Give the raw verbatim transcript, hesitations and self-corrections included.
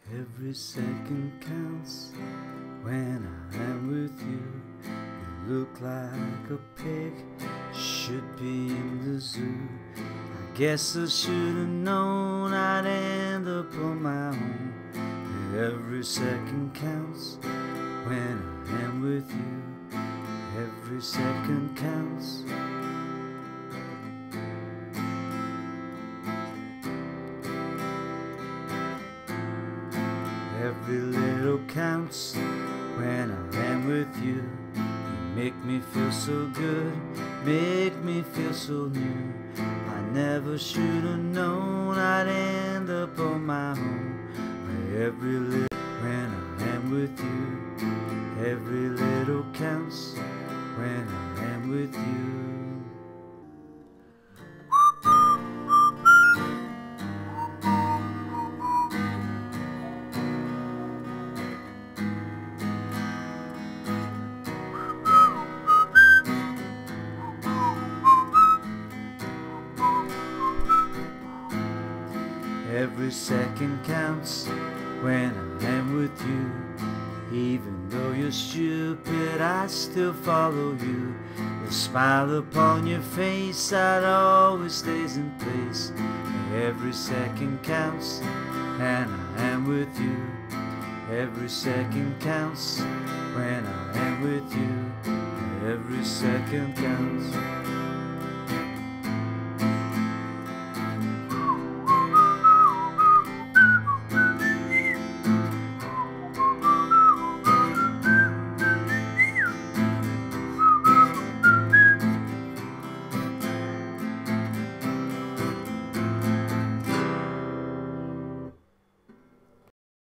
Every second counts when I am with you. You look like a pig, should be in the zoo. I guess I should have known I'd end up on my own. Every second counts when I am with you. Every second counts. Every little counts when I am with you. You make me feel so good, make me feel so new. I never should have known I'd end up on my own. Every little when I am with you. Every little counts when I am with you. Every second counts when I am with you. Even though you're stupid, I still follow you. The smile upon your face, that always stays in place. Every second counts and I am with you. Every second counts when I am with you. Every second counts.